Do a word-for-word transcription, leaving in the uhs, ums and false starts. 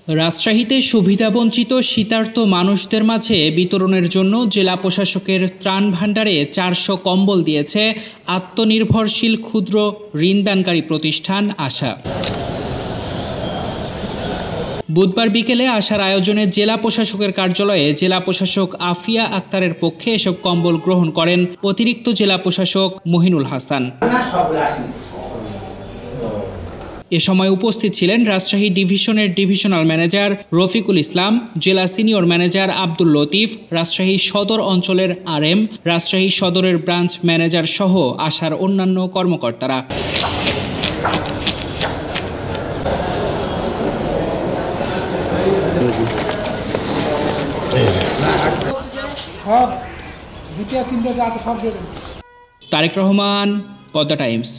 রাজশাহীতে সুবিধাবঞ্চিত শীতার্ত মানুষদের মাঝে বিতরণের জন্য জেলা প্রশাসকের ত্রাণ ভাণ্ডারে চারশো কম্বল দিয়েছে আত্মনির্ভরশীল ক্ষুদ্র ঋণদানকারী প্রতিষ্ঠান আশা। বুধবার বিকেলে আশার আয়োজনে জেলা প্রশাসকের কার্যালয়ে জেলা প্রশাসক আফিয়া আক্তারের পক্ষে এসব কম্বল গ্রহণ করেন অতিরিক্ত জেলা প্রশাসক মহিনুল হাসান। এ সময় উপস্থিত ছিলেন রাজশাহী ডিভিশনের ডিভিশনাল ম্যানেজার রফিকুল ইসলাম, জেলা সিনিয়র ম্যানেজার আব্দুল লতিফ, রাজশাহী সদর অঞ্চলের আর এম, রাজশাহী সদরের ব্রাঞ্চ ম্যানেজার সহ আশার অন্যান্য কর্মকর্তারা। তারেক রহমান, পদ্মা টাইমস।